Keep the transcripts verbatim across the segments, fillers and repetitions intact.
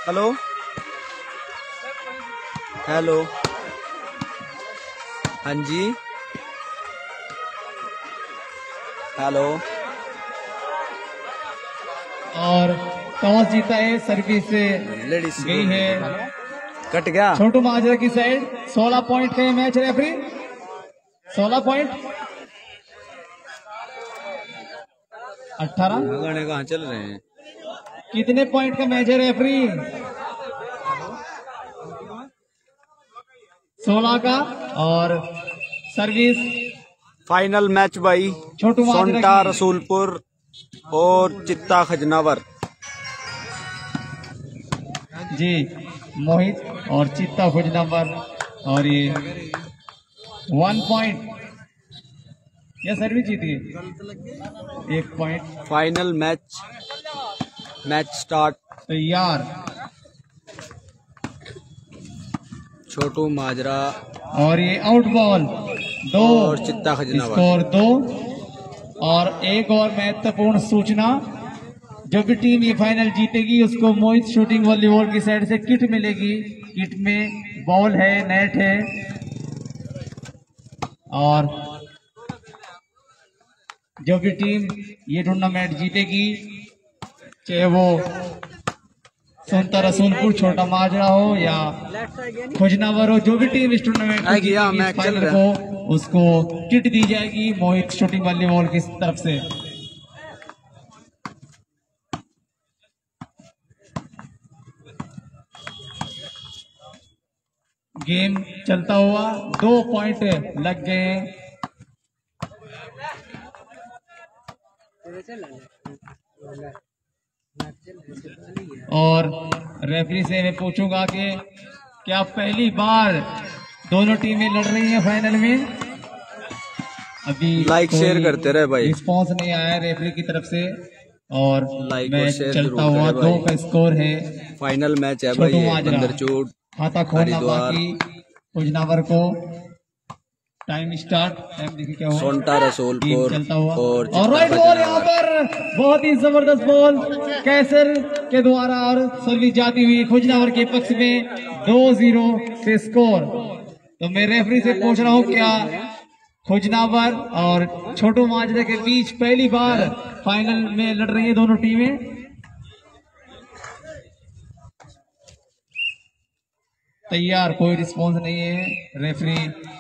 Hello hello, हाँ जी, hello. और toss जीता है, सर्विस से गई है, कट गया छोटू महाजरा की साइड। सोलह पॉइंट का मैच रेफरी, सोलह पॉइंट अठारह गाने कहाँ चल रहे हैं? कितने पॉइंट का मैच है रेफरी? सोलह का। और सर्विस फाइनल मैच भाई, छोटू सोंटा रसूलपुर और चित्ता खजनावर जी, मोहित और चित्ता खजनावर। और ये वन पॉइंट, यह सर्विस जीत गई, एक point. Final match, match start. तैयार, छोटू माजरा और ये आउट बॉल, दो और चित्ता खजनावर, स्कोर दो। और एक और महत्वपूर्ण सूचना, जो भी टीम ये फाइनल जीतेगी उसको मोहित शूटिंग वॉलीबॉल की साइड से किट मिलेगी। किट में बॉल है, नेट है, और जो भी टीम ये टूर्नामेंट जीतेगी, चाहे वो सोंटा रसूलपुर, छोटा माजरा हो या खोजनावर हो, जो भी टीम इस टूर्नामेंट को जीतेगी इस फाइनल को, उसको किट दी जाएगी मोहित शूटिंग वॉलीबॉल की तरफ से। गेम चलता हुआ, दो पॉइंट लग गए। और रेफरी से मैं पूछूंगा कि क्या पहली बार दोनों टीमें लड़ रही हैं फाइनल में? अभी लाइक शेयर करते रहे भाई, रिस्पांस नहीं आया रेफरी की तरफ से। और लाइक मैच चलता हुआ, दो का स्कोर है। फाइनल मैच है भाई, बंदरचूट खाता खोलना बाकी, खुजनावर को। टाइम स्टार्ट, टाइम देखिए क्या हुआ। सोंटा रसूलपुर चलता हुआ, और, और राइट बॉल यहाँ पर, बहुत ही जबरदस्त बॉल कैसर के द्वारा, और सर्विस जाती हुई खुजनावर के पक्ष में, दो जीरो से स्कोर। तो मैं रेफरी से पूछ रहा हूँ, क्या खुजनावर और छोटू माजरे के बीच पहली बार फाइनल में लड़ रही है दोनों टीमें? तैयार, कोई रिस्पॉन्स नहीं है रेफरी।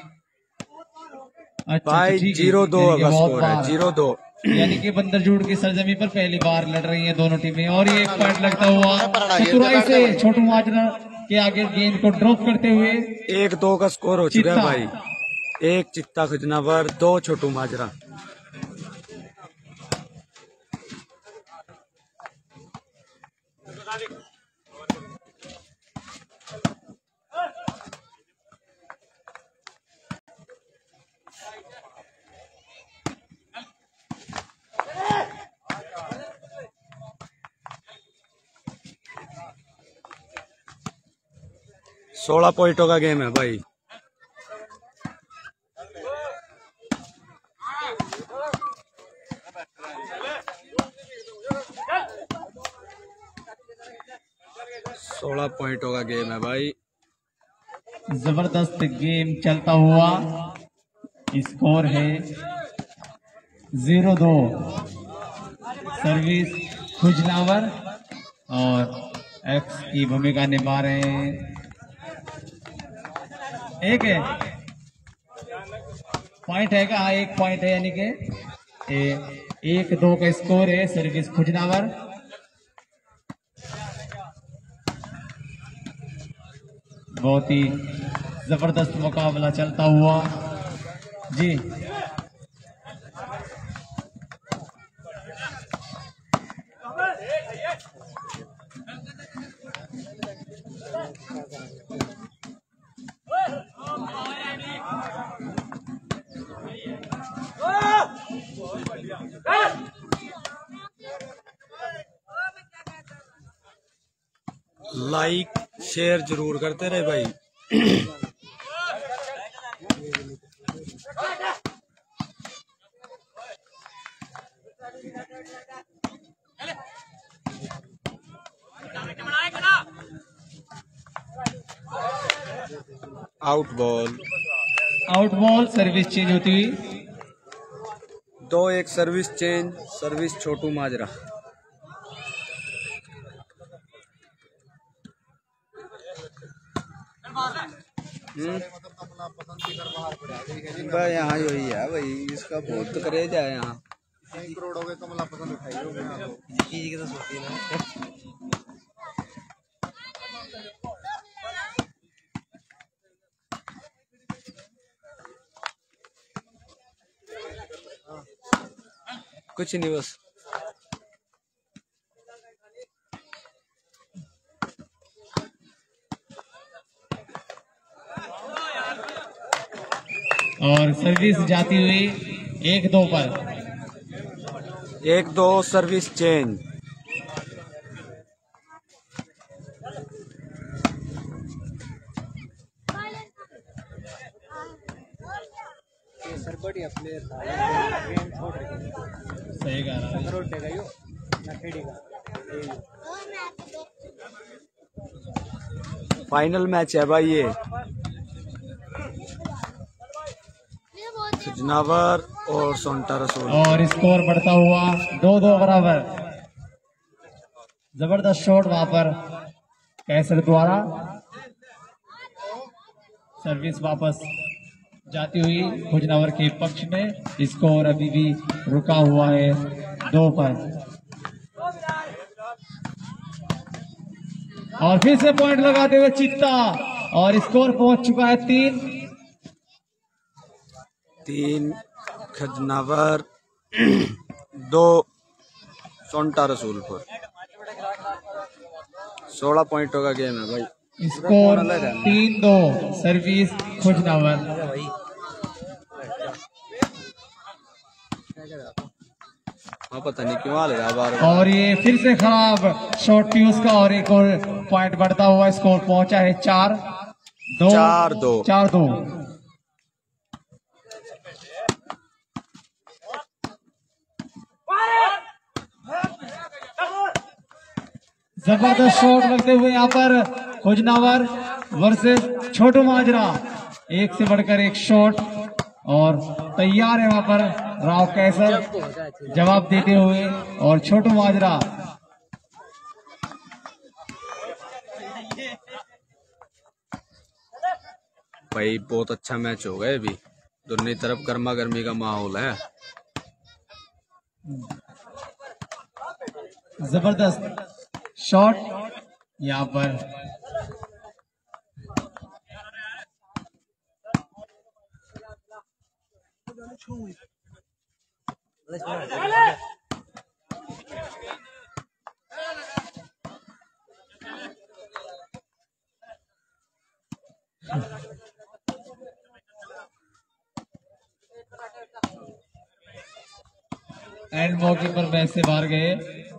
अच्छा, भाई जीरो दो का स्कोर है, जीरो दो। यानी कि बंदरजूड़ की सरजमी पर पहली बार लड़ रही है दोनों टीमें। और ये एक पॉइंट लगता हुआ चतुराई से छोटू माजरा के आगे गेंद को ड्रॉप करते हुए, एक दो का स्कोर हो चुका है भाई। एक चित्ता खजनावर, दो छोटू माजरा। सोलह पॉइंटों का गेम है भाई। सोलह पॉइंटों का गेम है भाई। जबरदस्त गेम चलता हुआ, स्कोर है जीरो दो। सर्विस खुजनावर और एक्स की भूमिका निभा रहे हैं। एक है पॉइंट है का, एक पॉइंट है, यानी कि एक दो का स्कोर है। सर्विस खुजनावर, बहुत ही जबरदस्त मुकाबला चलता हुआ जी। लाइक शेयर जरूर करते रहे भाई। Out ball. Out ball, service change होती हुई। दो एक service change, service Chhotu Majra. भाई यहाँ यही है भाई, इसका बहुत क्रेज है यहाँ। करोड़ों के कमला पसंद उठाई तो सोती है। कुछ नहीं बस। और सर्विस जाती हुई एक दो पर। एक दो सर्विस चेंज। सही कह रहा है। फाइनल मैच है भाई ये, खजनावर और सोंटा रसूल। और स्कोर बढ़ता हुआ दो दो बराबर। जबरदस्त शॉट वहां पर कैसर द्वारा। सर्विस वापस जाती हुई खुजनावर के पक्ष में। स्कोर अभी भी रुका हुआ है दो पर। और फिर से पॉइंट लगाते हुए चित्ता, और स्कोर पहुंच चुका है तीन तीन खजनावर, दो सोंटा रसूलपुर। सोलह पॉइंटों का गेम है भाई। स्कोर तीन दो, सर्विस खुजनावर। हाँ पता नहीं क्यों आ लगा बार। और ये फिर से खराब शॉट थी उसका, और एक और पॉइंट बढ़ता हुआ स्कोर पहुंचा है चार दो। चार दो चार दो। जबरदस्त शॉट लगते हुए यहाँ पर खुजनावर वर्सेस छोटू माजरा। एक से बढ़कर एक शॉट, और तैयार है वहां पर राव कैसर जवाब देते हुए, और छोटू माजरा। भाई बहुत अच्छा मैच हो गया अभी, दोनों तरफ गर्मा गर्मी का माहौल है। जबरदस्त शॉट यहाँ पर। एंड मौके पर मैच से बाहर गए।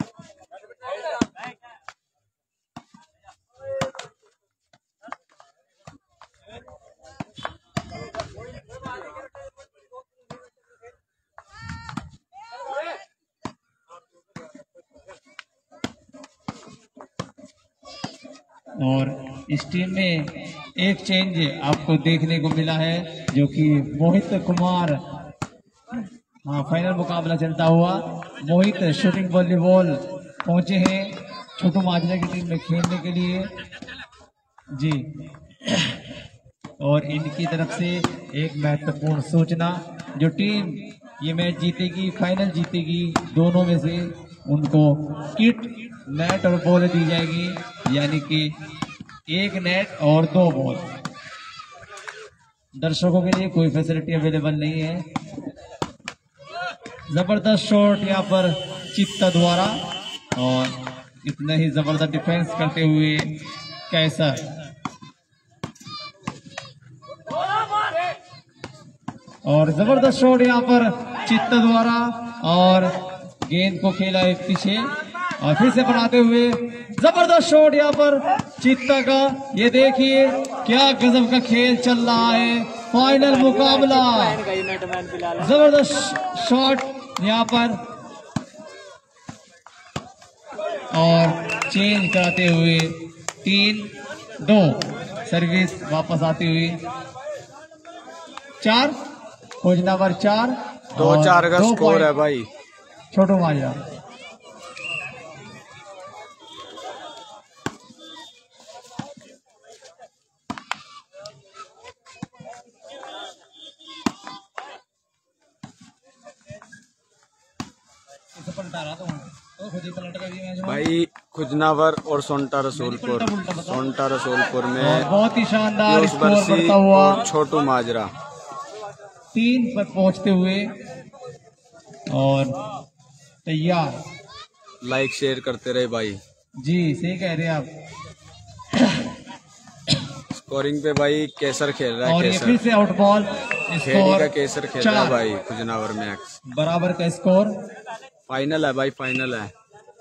और इस टीम में एक चेंज आपको देखने को मिला है, जो कि मोहित कुमार, हाँ फाइनल मुकाबला चलता हुआ मोहित शूटिंग वॉलीबॉल पहुंचे हैं छोटू माजरा की टीम में खेलने के लिए जी। और इनकी तरफ से एक महत्वपूर्ण सूचना, जो टीम ये मैच जीतेगी, फाइनल जीतेगी, दोनों में से उनको किट, नेट और बॉल दी जाएगी, यानी कि एक नेट और दो बॉल। दर्शकों के लिए कोई फैसिलिटी अवेलेबल नहीं है। जबरदस्त शॉट यहाँ पर चित्ता द्वारा, और इतना ही जबरदस्त डिफेंस करते हुए कैसर। और जबरदस्त शॉट यहाँ पर चित्ता द्वारा, और गेंद को खेला है पीछे, और फिर से बनाते हुए जबरदस्त शॉट यहाँ पर चित्ता का। ये देखिए क्या गजब का खेल चल रहा है, फाइनल मुकाबला। जबरदस्त शॉट यहाँ पर, और चेंज कराते हुए तीन दो, सर्विस वापस आती हुई। चार खोजनावर चार दो चार का स्कोर है भाई। छोटू माजरा भाई खुजनावर और सोनटा रसूलपुर। सोनटा रसूलपुर में बहुत ही शानदार स्कोर बरसी बढ़ता हुआ और छोटू माजरा तीन पर पहुंचते हुए और तैयार। लाइक शेयर करते रहे भाई। जी सही कह रहे हैं आप। स्कोरिंग पे भाई केसर खेल रहा है। और ये केसर फिर से आउट बॉल। खेड़ी का केसर खेल रहा है भाई। खुजनावर में बराबर का स्कोर। फाइनल है भाई, फाइनल है।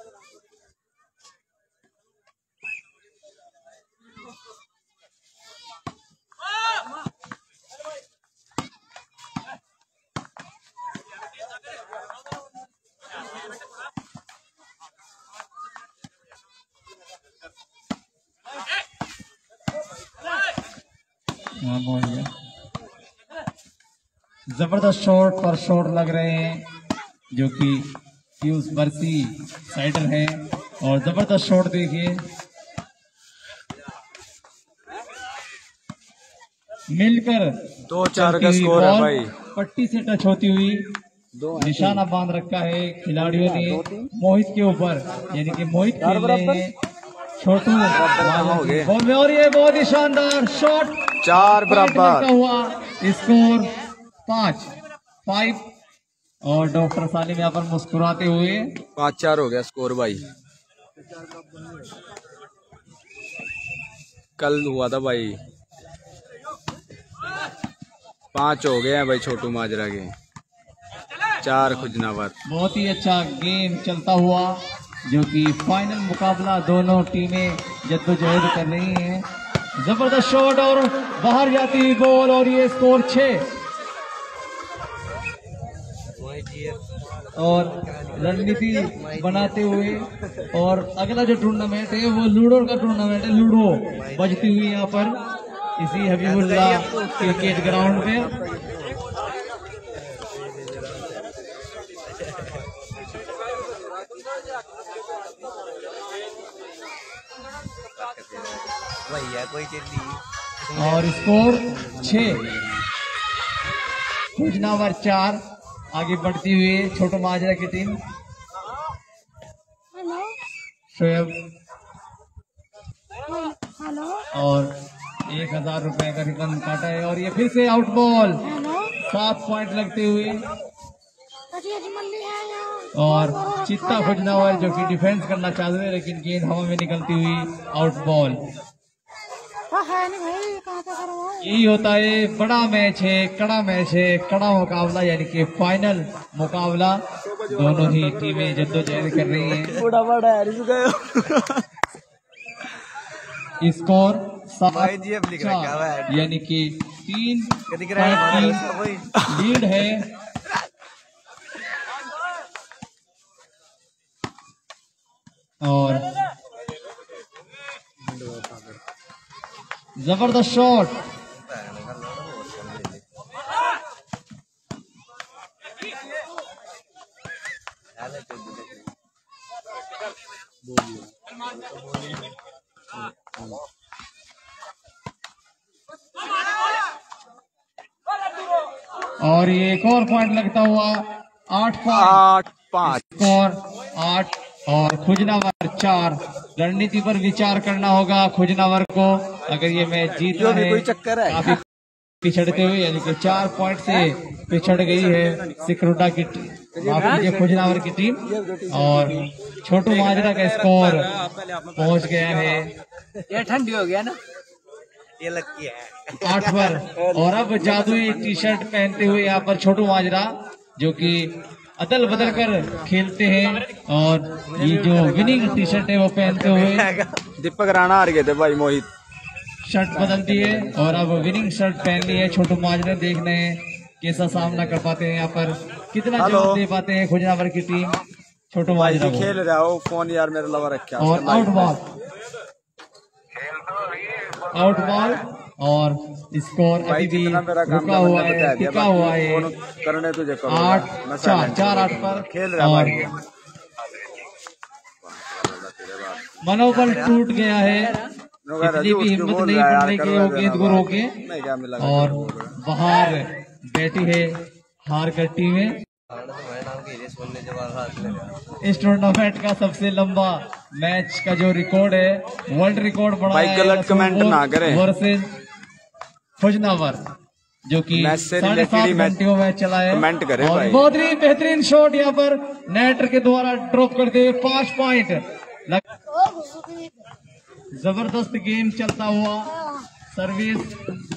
जबरदस्त शॉट पर शॉट लग रहे हैं जो कि पीयूष बरसी साइडर है। और जबरदस्त शॉट देखिए, मिलकर दो चार का स्कोर है भाई। पट्टी से टच होती हुई निशाना बांध रखा है खिलाड़ियों ने मोहित के ऊपर, यानी कि मोहित खेल रहे हैं छोटू बॉल में। और ये बहुत ही शानदार शॉट, चार बराबर हुआ स्कोर पांच फाइव। और डॉक्टर सालिम यहाँ पर मुस्कुराते हुए पाँच चार हो गया स्कोर भाई। कल हुआ था भाई, पांच हो गए हैं भाई छोटू माजरा के, चार खुजनावर। बहुत ही अच्छा गेम चलता हुआ जो कि फाइनल मुकाबला दोनों टीमें जद्दोजहद कर रही हैं। जबरदस्त शॉट और बाहर जाती हुई बॉल और ये स्कोर छह। और रणनीति बनाते हुए और अगला जो टूर्नामेंट है वो लूडो का टूर्नामेंट है। लूडो बजती हुई यहाँ पर इसी हबीबुल्लाह क्रिकेट ग्राउंड में। और स्कोर छह। खुजनावर चार आगे बढ़ती हुई छोटू माजरा की टीम। शोएब और एक हजार रुपए का रिबन काटा है। और ये फिर से आउट बॉल, सात पॉइंट लगते हुए। और चित्ता खुजनावर जो कि डिफेंस करना चाहते थे लेकिन गेंद हवा में निकलती हुई आउट बॉल। यही होता है, बड़ा मैच है, कड़ा मैच है, कड़ा मुकाबला, यानी कि फाइनल मुकाबला। दोनों ही टीमें जद्दोजहद कर रही हैं। स्कोर सात चार, यानी कि तीन लीड है। और जबरदस्त शॉट, और ये एक और पॉइंट लगता हुआ आठ आठ पाँच स्कोर आठ। और खुजनावर चार। रणनीति पर विचार करना होगा खुजनावर को अगर ये मैच जीतना है। कोई चक्कर है काफी पिछड़ते हुए, यानी कि चार पॉइंट से पिछड़ गई है सिकरुटा की टीम, खुजनावर की टीम। और छोटू माजरा का स्कोर पहुंच गया है, ये ठंडी हो गया ना, ये लगती है आठ पर। और अब जादुई टी शर्ट पहनते हुए यहाँ पर छोटू माजरा जो कि अदल बदल कर खेलते हैं। और ये जो विनिंग टी शर्ट है वो पहनते हुए दीपक राणा हार गए थे भाई। मोहित शर्ट बदल दी है और अब विनिंग शर्ट पहन ली है छोटू माजरा। देखना है कैसा सामना कर पाते हैं यहाँ पर, कितना जवाब दे पाते हैं खुजनावर की टीम छोटू माजरा को। खेल रहा हो फोन यार मेरा लवा रखा। और आउट बॉल आउट बॉल और स्कोर अभी भी रुका हुआ है, टिका हुआ है। करने तुझे आठ चार चार आठ पर खेल रहा और है। मनोबल टूट गया है। इतनी भी हिम्मत नहीं पड़ने की वो गेंद को रोके और बाहर बैठी है हार कर टीमें। इस टूर्नामेंट का सबसे लंबा मैच का जो रिकॉर्ड है, वर्ल्ड रिकॉर्ड बनाया गलत कमेंट ना करें वर्सेस खुजनावर, जो कि साढ़े सात घंटियों में चला है। कमेंट करें और भाई। बहुत ही बेहतरीन शॉट यहाँ पर नेटर के द्वारा ड्रॉप करते हुए पांच पॉइंट। जबरदस्त गेम चलता हुआ, सर्विस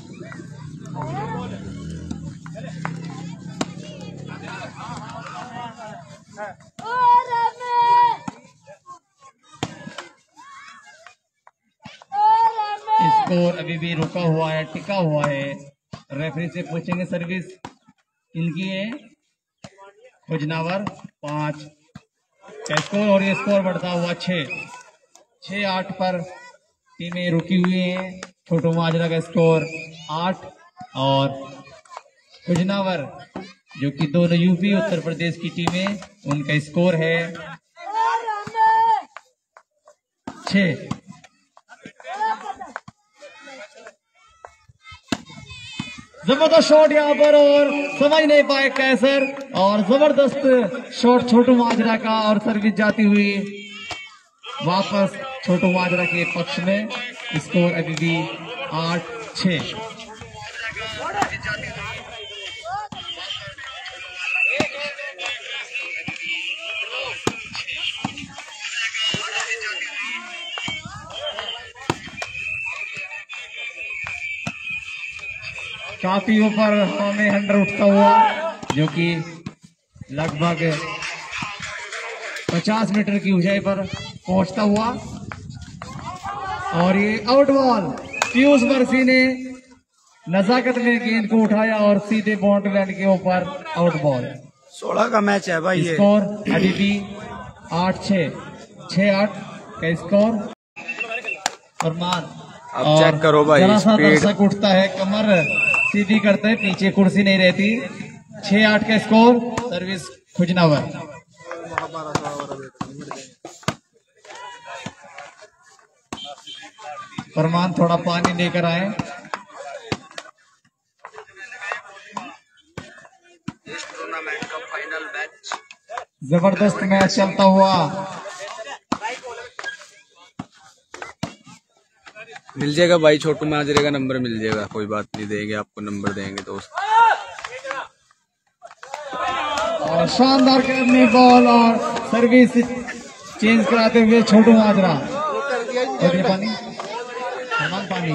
स्कोर अभी भी रुका हुआ है, टिका हुआ है। रेफरी से पूछेंगे सर्विस इनकी है खुजनावर पांच का स्कोर और ये स्कोर बढ़ता हुआ छह छह आठ पर टीमें रुकी हुई हैं। छोटू माजरा का स्कोर आठ और खुजनावर जो कि दोनों यूपी उत्तर प्रदेश की टीमें, उनका स्कोर है छह। जबरदस्त शॉट यहाँ पर और समझ नहीं पाए कैसर, और जबरदस्त शॉट छोटू माजरा का और सर्विस जाती हुई वापस छोटू माजरा के पक्ष में। स्कोर अभी भी आठ छह। काफी ऊपर हमें हंड्रेड उठता हुआ, जो कि लगभग पचास मीटर की ऊंचाई पर पहुंचता हुआ, और ये आउट बॉल। पीयूष बरसी ने नजाकत में गेंद को उठाया और सीधे बाउंड्री लाइन के ऊपर आउट बॉल। सोलह का मैच है भाई। स्कोर अभी भी आठ छह छह आठ का स्कोर। फरमान अब चेक करो भाई, जरा सा स्पीड दर्शक उठता है, कमर सीधी करते हैं, पीछे कुर्सी नहीं रहती। छह आठ का स्कोर, सर्विस खुजनावर। फरमान थोड़ा पानी लेकर आए। टूर्नामेंट का फाइनल मैच, जबरदस्त मैच चलता हुआ। मिल जाएगा भाई, छोटू माजरे का नंबर मिल जाएगा, कोई बात नहीं, देंगे आपको नंबर, देंगे दोस्त। और शानदार करने बॉल और सर्विस चेंज कराते हुए छोटू माजरा। पानी सामान पानी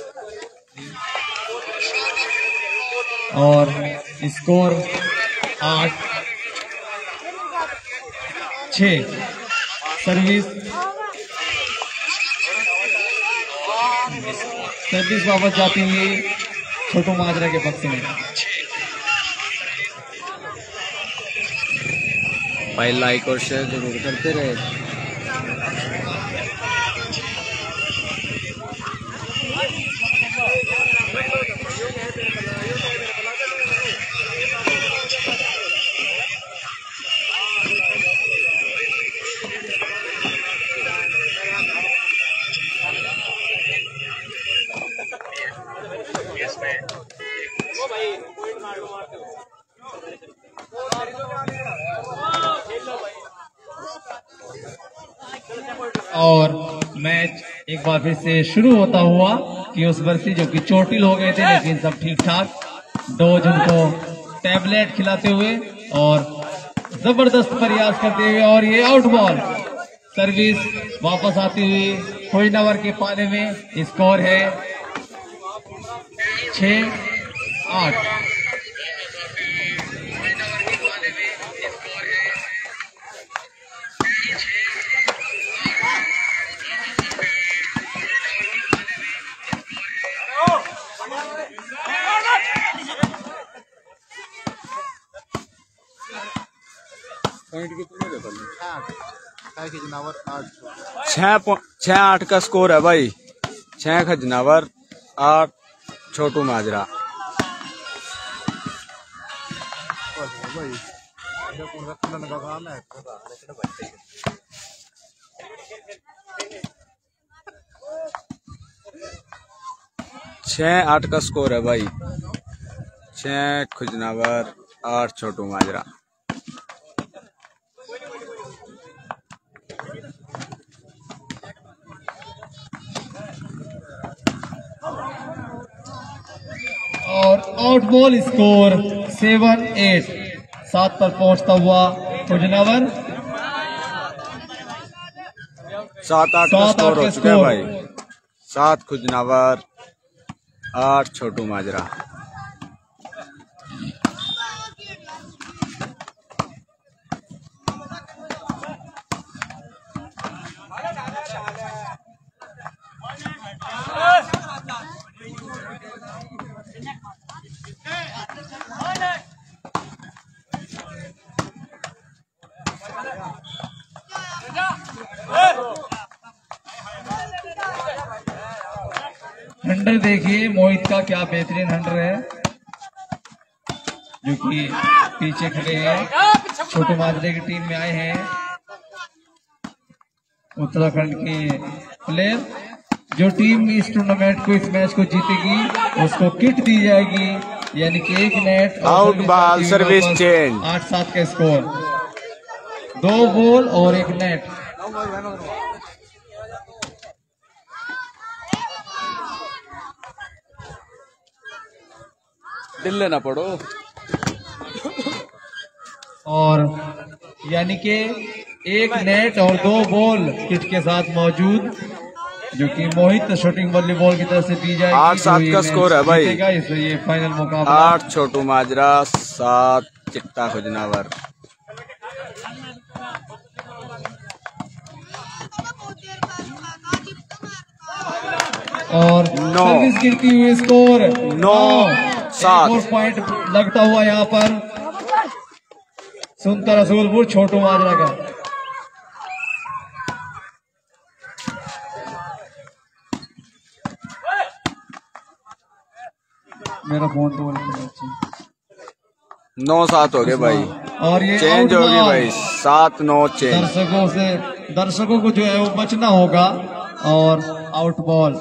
और स्कोर आठ छह। सर्विस सर्विस वापस जाती हुई छोटू माजरा के पक्ष में। भाई लाइक और शेयर जरूर करते रहे। और मैच एक बार फिर से शुरू होता हुआ कि उस वर्षी जो कि चोटिल हो गए थे, लेकिन सब ठीक ठाक। डोज उनको टैबलेट खिलाते हुए और जबरदस्त प्रयास करते हुए, और ये आउट बॉल। सर्विस वापस आती हुई खुजनावर के पाले में। स्कोर है छह आठ। छह छह आठ का स्कोर है भाई, छह खजनावर, आठ छोटू माजरा। छह आठ का स्कोर है भाई। छह खुजनावर, आठ छोटू माजरा। और out ball score seven eight. सात पर पहुंचता हुआ खुजनावर। सात आठ का स्कोर हो चुका है भाई। सात खुजनावर, आठ छोटू माजरा। हंडर देखिए मोहित का, क्या बेहतरीन हंडर है, जो कि पीछे खड़े हैं। छोटे माजरे की टीम में आए हैं उत्तराखंड के प्लेयर। जो टीम इस टूर्नामेंट को, इस मैच को जीतेगी, उसको किट दी जाएगी, यानी कि एक net. Out ball, service change. आठ सात का स्कोर, दो बॉल और एक नेट। दिल लेना पड़ो। और यानी कि एक नेट और दो बॉल किट के साथ मौजूद, जो कि मोहित शूटिंग वॉलीबॉल की तरफ से दी जाएगी। आठ सात का स्कोर है भाई। इसलिए ये फाइनल मुकाबला। आठ छोटू माजरा, सात चिट्टा खुजनावर। और सर्विस गिरती हुई स्कोर नौ सात। और पॉइंट लगता हुआ यहाँ पर सुनता रसूलपुर छोटू माजरा का। मेरा फोन तो नौ सात हो गए भाई। और ये चेंज हो गई भाई, सात नौ चेंज। दर्शकों से दर्शकों को जो है वो बचना होगा। और आउट बॉल।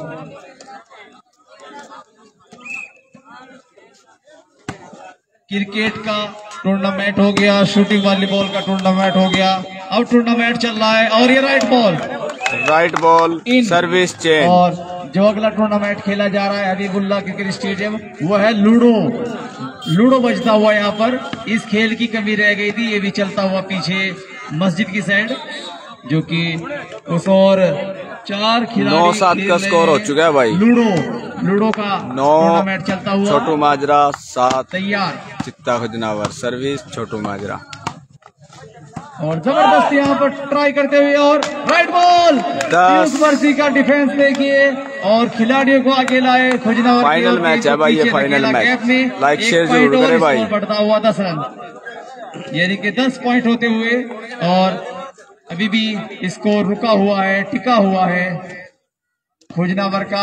क्रिकेट का टूर्नामेंट हो गया, शूटिंग वॉलीबॉल का टूर्नामेंट हो गया, अब टूर्नामेंट चल रहा है। और ये right ball, right ball, service change. और जो अगला टूर्नामेंट खेला जा रहा है हबीबुल्ला क्रिकेट स्टेडियम, वो है लूडो। लूडो बजता हुआ यहाँ पर। इस खेल की कमी रह गई थी, ये भी चलता हुआ पीछे मस्जिद की साइड, जो कि उस और चार खिलाड़ी। नौ सात का स्कोर हो चुका है भाई। लूडो लूडो का नौ टूर्नामेंट चलता हुआ। छोटू माजरा, सात तैयार चित्ता खुजनावर। सर्विस छोटू माजरा। और जबरदस्त यहाँ पर ट्राई करते हुए, और राइट बॉल। पीयूष वर्षी का डिफेंस देखिए, और खिलाड़ियों को आगे लाए खुजनावर। फाइनल मैच है भाई, ये फाइनल मैच। लाइक शेयर जरूर करें भाई। बढ़ता हुआ दस रन, यानी कि दस पॉइंट होते हुए, और अभी भी स्कोर रुका हुआ है, टिका हुआ है खुजनावर का।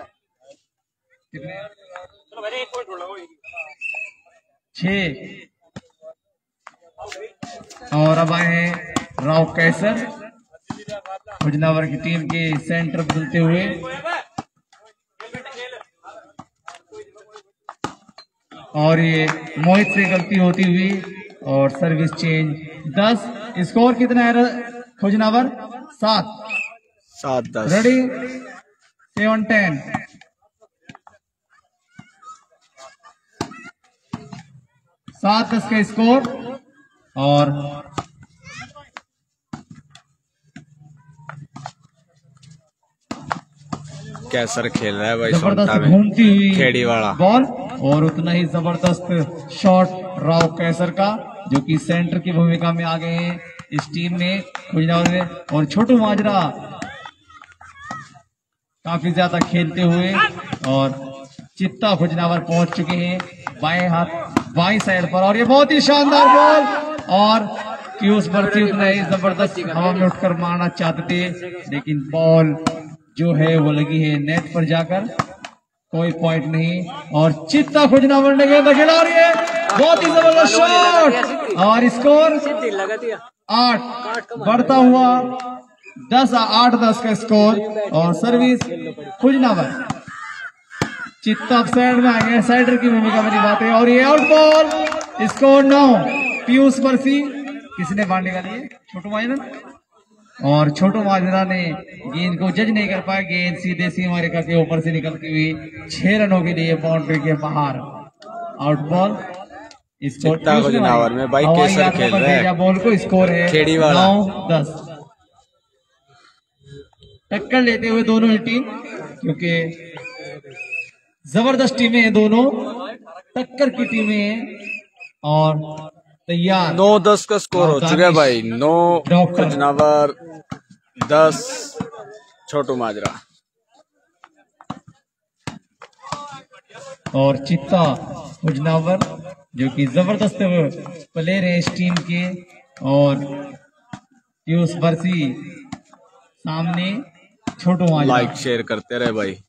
छह। और अब आए हैं राव कैसर, खुजनावर की टीम के सेंटर बदलते हुए। और ये मोहित से गलती होती हुई, और सर्विस चेंज। दस। स्कोर कितना है खुजनावर? सात सात दस। Ready, seven ten. सात दस का स्कोर। और कैसर खेल रहा है भाई, जबरदस्त घूमती हुई खेड़ी वाला बॉल, और उतना ही जबरदस्त शॉट राव कैसर का, जो कि सेंटर की भूमिका में आ गए हैं इस टीम में खुजनावर में। और छोटू माजरा काफी ज्यादा खेलते हुए, और चित्ता खुजनावर पहुंच चुके हैं बाएं हाथ बाएं साइड पर। और ये बहुत ही शानदार बॉल, और पीयूष वर्षी उतना ही जबरदस्त हवा में उठकर मारना चाहते थे, लेकिन बॉल जो है वो लगी है नेट पर जाकर, कोई पॉइंट नहीं। और चित्ता खुजना बनने के दखिला और ये बहुत ही जबरदस्त शॉट और स्कोर आठ बढ़ता हुआ दस आठ दस का स्कोर। और सर्विस खुजनावर, चित्ता साइड में आ गया, साइडर की भूमिका में निभाते। और ये आउट बॉल, स्कोर नौ। पीयूष बरसी किसने बाढ़ निकाली है? छोटू माजरा। और छोटू माजरा ने गेंद को जज नहीं कर पाया, गेंद सीधे सीमा रेखा के ऊपर से निकलती हुई छह रनों के लिए बाउंड्री के बाहर। आउट बॉल, स्कोर में भाई केसर खेल रहे हैं। बॉल को स्कोर है नौ दस। टक्कर लेते हुए दोनों ही टीम, क्योंकि जबरदस्त टीमें हैं दोनों, टक्कर की टीमें हैं। और तैयार नौ दस का स्कोर हो चुका है भाई। नौ खुजनावर, दस छोटू माजरा। और चित्ता खुजनावर जो कि जबरदस्त प्लेयर है इस टीम के। और पीयूष बरसी सामने छोटू माजरा। लाइक शेयर करते रहे भाई।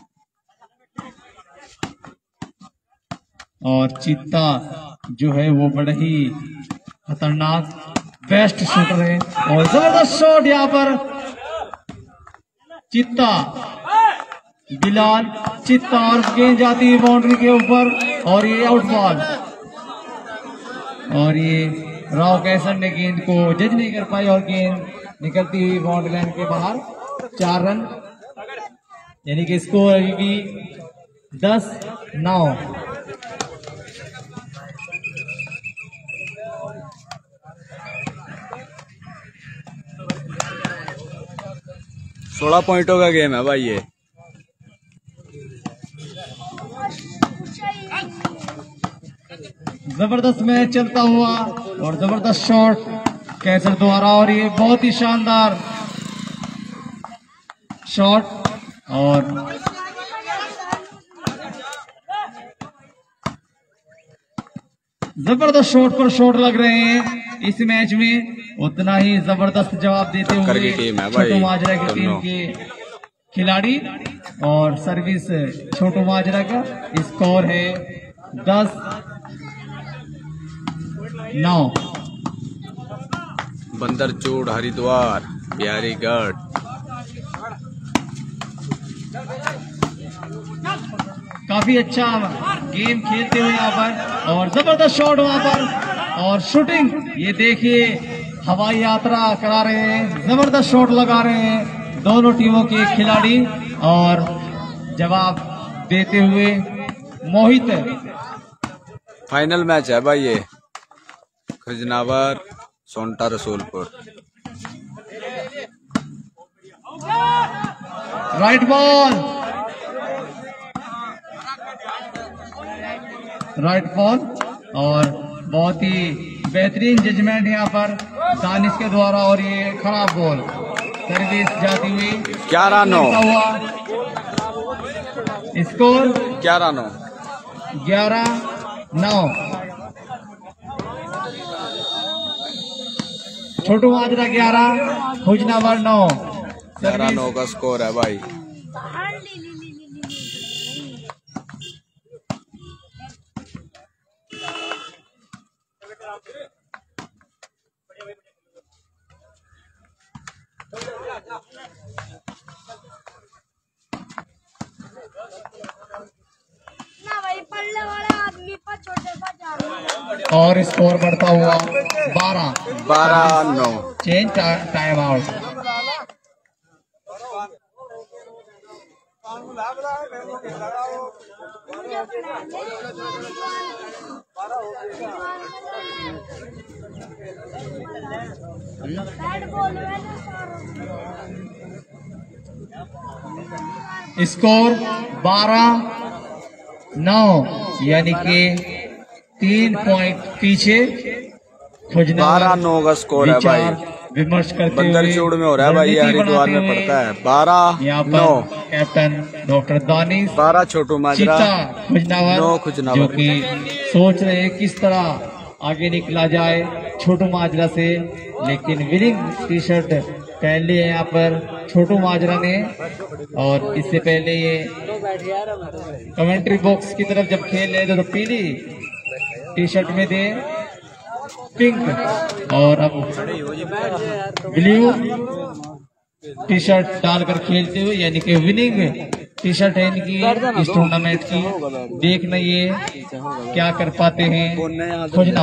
और चित्ता जो है वो बड़ा ही खतरनाक बेस्ट शूटर है। और जबरदस्त शॉट यहाँ पर चित्ता, बिलाल चित्ता, और गेंद जाती है बाउंड्री के ऊपर। और ये आउट बॉल, और ये राव कैसर ने गेंद को जज नहीं कर पाई और गेंद निकलती हुई बाउंड्री लाइन के बाहर। चार रन, यानी कि स्कोर अभी भी दस नौ। सोलह पॉइंटों का गेम है भाई ये। जबरदस्त मैच चलता हुआ और जबरदस्त शॉट कैसर द्वारा। और ये बहुत ही शानदार शॉट, और जबरदस्त शॉट पर शॉट लग रहे हैं इस मैच में। उतना ही जबरदस्त जवाब देते हुए छोटू माजरा की टीम के खिलाड़ी। और सर्विस छोटू माजरा का, स्कोर है दस नौ। बंदरचूड़, हरिद्वार, बिहारीगढ़। काफी अच्छा गेम खेलते हुए यहाँ पर, और जबरदस्त शॉट वहां पर। और शूटिंग, ये देखिए हवाई यात्रा करा रहे हैं, जबरदस्त शॉट लगा रहे हैं दोनों टीमों के खिलाड़ी। और जवाब देते हुए मोहित। फाइनल मैच है भाई ये, Khujnawar Sonta Rasulpur. Right ball, right ball, और बहुत ही बेहतरीन जजमेंट यहाँ पर दानिश के द्वारा। और ये खराब बॉल, सर्विस जाती हुई ग्यारह नौ हुआ। स्कोर ग्यारह नौ ग्यारह नौ। छोटू माजरा ग्यारह, खुजनावर नौ। ग्यारह नौ का स्कोर है भाई। और स्कोर बढ़ता हुआ बारह बारह नौ। Change time out. स्कोर बारह नौ, यानी कि तीन पॉइंट पीछे। बारह नौ का स्कोर है भाई। विमर्श करते बंदरचूड़ में हो रहा है भाई, ये हरिद्वार में पड़ता है। बारह नौ कैप्टन डॉक्टर दानिश, बारह छोटू माजरा, खुजनावर, नौ खुजनावर, जो कि सोच रहे हैं किस तरह आगे निकला जाए छोटू माजरा से। लेकिन विनिंग टी शर्ट पहले यहाँ पर छोटू माजरा ने, और इससे पहले ये कमेंट्री बॉक्स की तरफ जब खेल रहे थे तो पीली टी शर्ट में थे, पिंक, और अब ब्लू टी शर्ट डालकर खेलते हुए, यानी कि विनिंग टी शर्ट है इनकी इस टूर्नामेंट की। देखना ये क्या कर पाते हैं। खोजना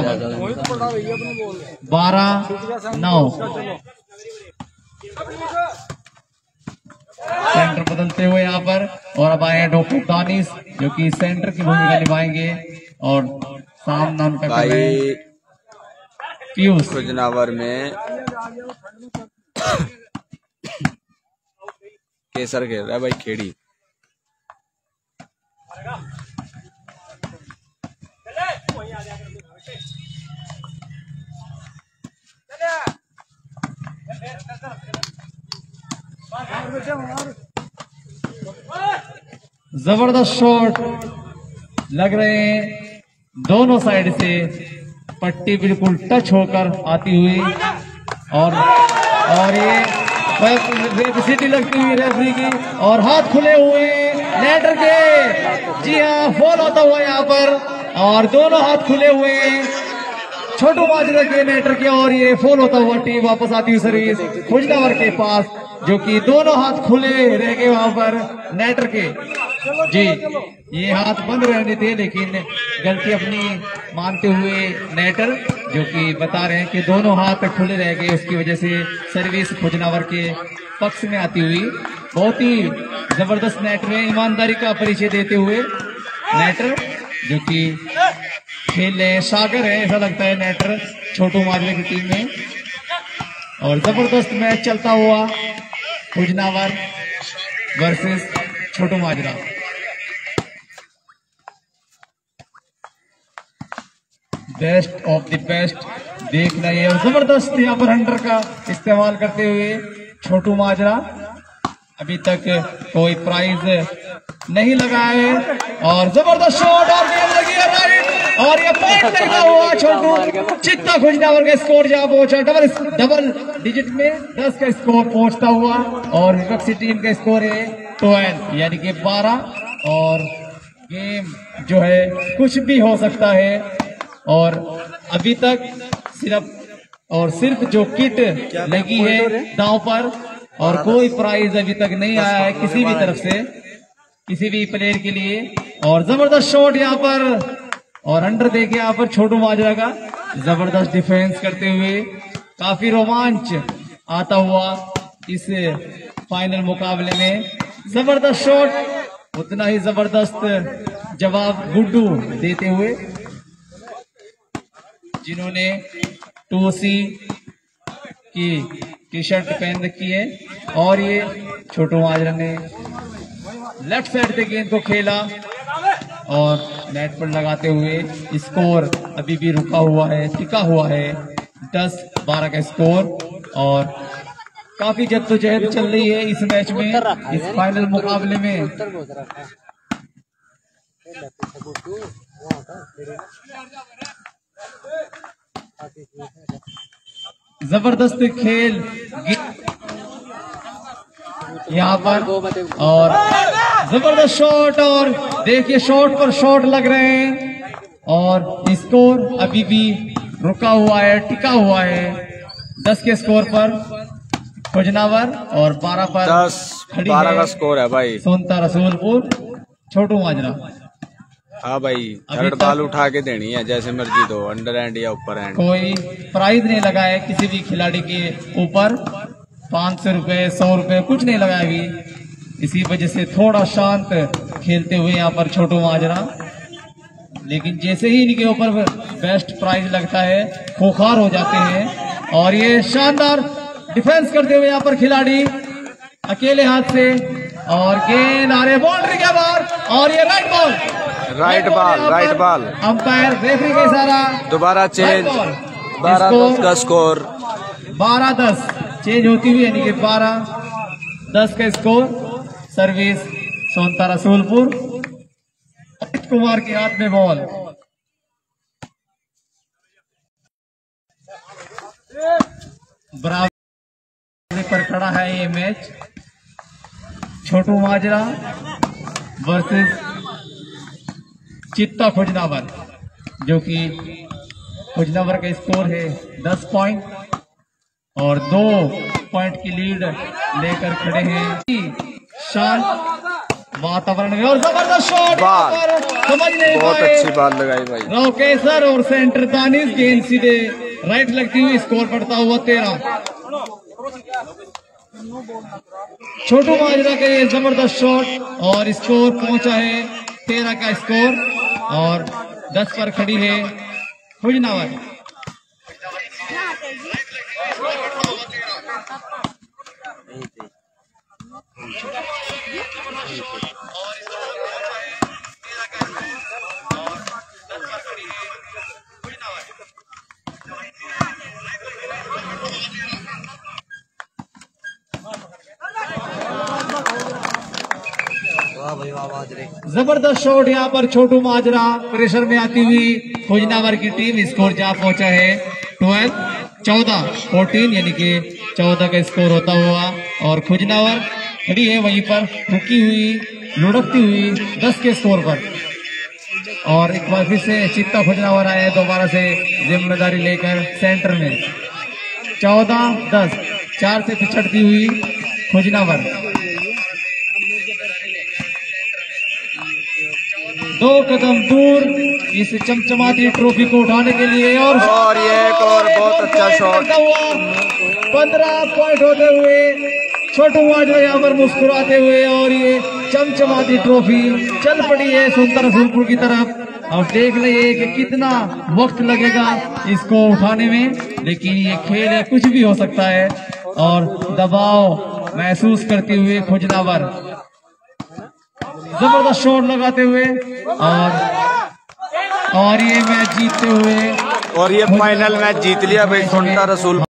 बारह नौ। सेंटर बदलते हुए यहाँ पर, और अब आए डॉक्टर दानिश जो कि सेंटर की भूमिका निभाएंगे, और सामना उनका भाई पीयूष खुजनावर में केसर खेल रहा है भाई खेड़ी। जबरदस्त शॉट लग रहे हैं दोनों साइड से, पट्टी बिल्कुल टच होकर आती हुई, और और ये सिटी लगती हुई रेफरी की, और हाथ खुले हुए नेटर के। जी हाँ, फॉल होता हुआ यहाँ पर, और दोनों हाथ खुले हुए छोटू माजरा के नेटर के, और ये फॉल होता हुआ टीम वापस आती हुई सर्विस खुजनावर के पास, जो कि दोनों हाथ खुले रह गए वहां पर नेटर के। जी, ये हाथ बंद रहने थे, लेकिन गलती अपनी मानते हुए नेटर, जो कि बता रहे हैं कि दोनों हाथ खुले रह गए, उसकी वजह से सर्विस खुजनावर के पक्ष में आती हुई। बहुत ही जबरदस्त नेटर में ईमानदारी का परिचय देते हुए नेटर, जो कि खेल रहे हैं, सागर है ऐसा लगता है नेटर छोटू माजरे की टीम में। और जबरदस्त मैच चलता हुआ Khujnawar versus Chhotu Majra. Best of the best देखना ये, जबरदस्त यहाँ पर हंटर का इस्तेमाल करते हुए छोटू माजरा। अभी तक कोई प्राइज नहीं लगा है, और जबरदस्त शॉट, और गेम लगी है राइट, और ये पॉइंट लगा हुआ छोटू चित्ता खुजनावर का स्कोर जहां पहुंचा, डबल डबल डिजिट में दस का स्कोर पहुंचता हुआ, और विपक्षी टीम का स्कोर है ट्वेल्व यानी कि बारह, और गेम जो है कुछ भी हो सकता है। और अभी तक सिर्फ और सिर्फ जो किट लगी है दांव पर, और कोई प्राइज अभी तक नहीं आया है किसी भी तरफ से, किसी भी प्लेयर के लिए। और जबरदस्त शॉट यहाँ पर, और अंडर देखे यहाँ पर छोटू माजरा का जबरदस्त डिफेंस करते हुए, काफी रोमांच आता हुआ इस फाइनल मुकाबले में। जबरदस्त शॉट, उतना ही जबरदस्त जवाब गुड्डू देते हुए, जिन्होंने टू सी की टी शर्ट पहन रखी है, और ये छोटू माजरा ने लेफ्ट साइड से गेंद को खेला, और नेट पर लगाते हुए स्कोर अभी भी रुका हुआ है, टिका हुआ है, दस बारह का स्कोर। और काफी जद्दोजहद चल रही है इस मैच में, इस फाइनल मुकाबले में। जबरदस्त खेल यहाँ पर, और जबरदस्त शॉट, और देखिए शॉट पर शॉट लग रहे हैं, और स्कोर अभी भी रुका हुआ है, टिका हुआ है दस के स्कोर पर खुजनावर, और बारह पर दस बारह का स्कोर है भाई सोनता रसूलपुर छोटू माजरा। हाँ भाई, थर्ड बाल उठा के देनी है, जैसे मर्जी दो, अंडर एंड या ऊपर एंड। कोई प्राइज नहीं लगा है किसी भी खिलाड़ी के ऊपर, पाँच सौ रुपए सौ रुपए कुछ नहीं लगा अभी, इसी वजह से थोड़ा शांत खेलते हुए यहाँ पर छोटू माजरा। लेकिन जैसे ही इनके ऊपर बेस्ट प्राइज लगता है खोखार हो जाते हैं, और ये शानदार डिफेंस करते हुए यहाँ पर खिलाड़ी अकेले हाथ से, और गेंद आ रहे बाउंड्री के बाहर, और ये right ball, right ball right ball umpire referee का इशारा, दोबारा चेंज, बारह दस का स्कोर, बारह दस चेंज होती हुई, यानी कि बारह दस का स्कोर। सर्विस सोनता रसूलपुर, अमित कुमार के हाथ में बॉल, बराबर पर खड़ा है ये मैच छोटू माजरा वर्सेस चित्ता खुजनावर, जो कि खुजनावर का स्कोर है दस पॉइंट और दो पॉइंट की लीड लेकर खड़े हैं। शांत वातावरण में और जबरदस्त शॉट समझ नहीं बहुत पाए अच्छी बात लगाई भाई। रावकेसर और सेंटर दानिश, गेंद सीधे राइट लगती हुई, स्कोर पड़ता हुआ तेरह। छोटू माजरा का ये जबरदस्त शॉट और स्कोर पहुंचा है तेरह का स्कोर और दस पर खड़ी है खुजनावर। जबरदस्त शॉट यहाँ पर छोटू माजरा प्रेशर में आती हुई खुजनावर की टीम, स्कोर जहाँ पहुंचा है ट्वेल्व चौदह फोर्टीन यानी कि चौदह का स्कोर होता हुआ और खुजनावर खड़ी है वहीं पर रुकी हुई लुढ़कती हुई दस के स्कोर पर। और एक बार फिर से चित्ता खुजनावर आए दोबारा से जिम्मेदारी लेकर सेंटर में चौदह दस चार से पिछड़ती हुई खुजनावर। दो कदम दूर इस चमचमाती ट्रॉफी को उठाने के लिए और और ये एक और बहुत अच्छा शॉट। पंद्रह पॉइंट होते हुए छोटू माजरा यहाँ पर मुस्कुराते हुए और ये चमचमाती ट्रॉफी चल पड़ी है सुंदर रसूलपुर की तरफ। अब देख लीजिए कि कितना वक्त लगेगा इसको उठाने में, लेकिन ये खेल है, कुछ भी हो सकता है। और दबाव महसूस करते हुए खुजनावर जबरदस्त शॉट लगाते हुए और और ये मैच जीतते हुए और ये फाइनल मैच जीत लिया भाई सुंदर रसूल।